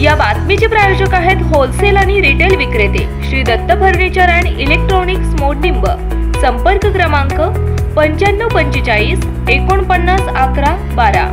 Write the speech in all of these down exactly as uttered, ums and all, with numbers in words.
या बातमीचे प्रायोजक आहेत होलसेल आणि रिटेल विक्रेते Shri Datta furniture and electronics Modnimb. संपर्क क्रमांक पंच्याण्णव पंचेचाळीस एकोणपन्नास अकरा बारा।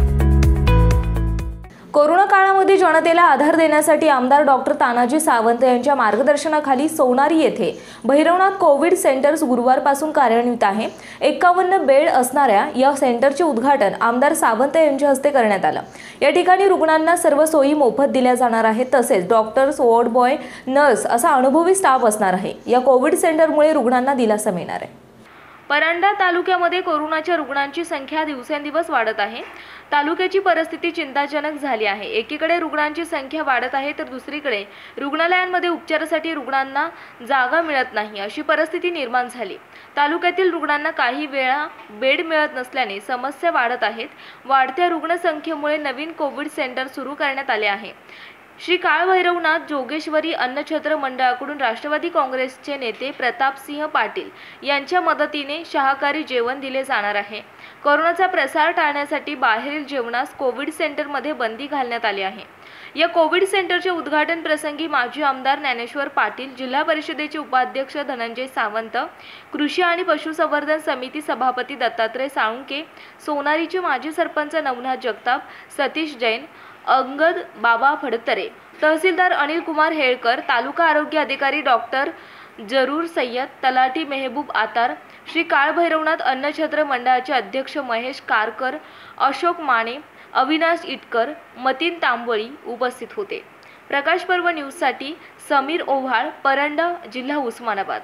कोरोना काळामध्ये जनतेला आधार देण्यासाठी आमदार डॉक्टर तानाजी सावंत यांच्या मार्गदर्शनाखाली सोनारी येथे भैरवनाथ कोविड सेंटर्स गुरुवारपासून कार्यान्वित आहे। एकावन्न बेड असणाऱ्या या सेंटरचे उद्घाटन आमदार सावंत यांच्या हस्ते करण्यात आलं। या ठिकाणी रुग्णांना सर्व सोयी मोफत दिल्या जाणार आहेत, तसेच डॉक्टर्स, वॉर्ड बॉय, नर्स असा अनुभवी स्टाफ असणार आहे। या कोविड सेंटरमुळे रुग्णांना दिलासा मिळणार आहे। परंडा तालुक्यामध्ये कोरोनाच्या रुग्णांची संख्या दिवसेंदिवस वाढत आहे। तालुक्याची परिस्थिती चिंताजनक झाली आहे। एकीकडे रुग्णांची संख्या वाढत आहे, तर दुसरीकडे रुग्णालयांमध्ये उपचारासाठी रुग्णांना जागा मिळत नाही, अशी परिस्थिती निर्माण झाली। तालुक्यातील रुग्णांना काही वेळा बेड मिळत नसल्याने समस्या वाढत आहेत। वाढत्या रुग्णसंख्येमुळे नवीन कोविड सेंटर सुरू करण्यात आले आहे। श्री काळभैरवनाथ जोगेश्वरी अन्नछत्र मंडळाकडून राष्ट्रवादी काँग्रेसचे नेते प्रतापसिंह पाटील यांच्या मदतीने शाकाहारी जेवण दिले जाणार आहे। कोरोनाचा प्रसार टाळण्यासाठी बाहेरील जेवणास कोविड सेंटरमध्ये बंदी घालण्यात आली आहे। या कोविड सेंटरचे उद्घाटन प्रसंगी माजी आमदार ज्ञानेश्वर पाटील, जिल्हा परिषदेचे उपाध्यक्ष धनंजय सावंत, कृषी आणि पशुसंवर्धन समिती सभापती दत्तात्रय साळुंके, सोनारीचे माजी सरपंच नवनाथ जगताप, सतीश जैन, अंगद बाबा फडतरे, तहसीलदार अनिल कुमार हेळकर, तालुका आरोग्य अधिकारी डॉक्टर जरूर सय्यद, तलाठी मेहबूब आतार, श्री काळभैरवनाथ अन्नछत्र मंडळाचे अध्यक्ष महेश कारकर, अशोक माने, अविनाश इटकर, मतीन तांबोळी उपस्थित होते। प्रकाश पर्व न्यूजसाठी समीर ओव्हाळ, परंडा, जिल्हा उस्मानाबाद।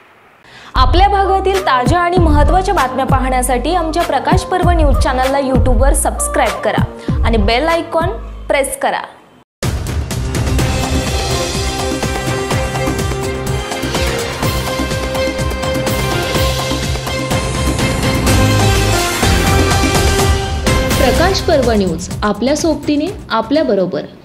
आपल्या भागातील ताज्या आणि महत्त्वाच्या बातम्या पाहण्यासाठी आमच्या प्रकाश पर्व न्यूज चॅनलला यूट्यूबवर सबस्क्राइब करा आणि बेल आयकॉन प्रेस करा। प्रकाश पर्व न्यूज, आपल्या सोबतीने आपल्या बरोबर।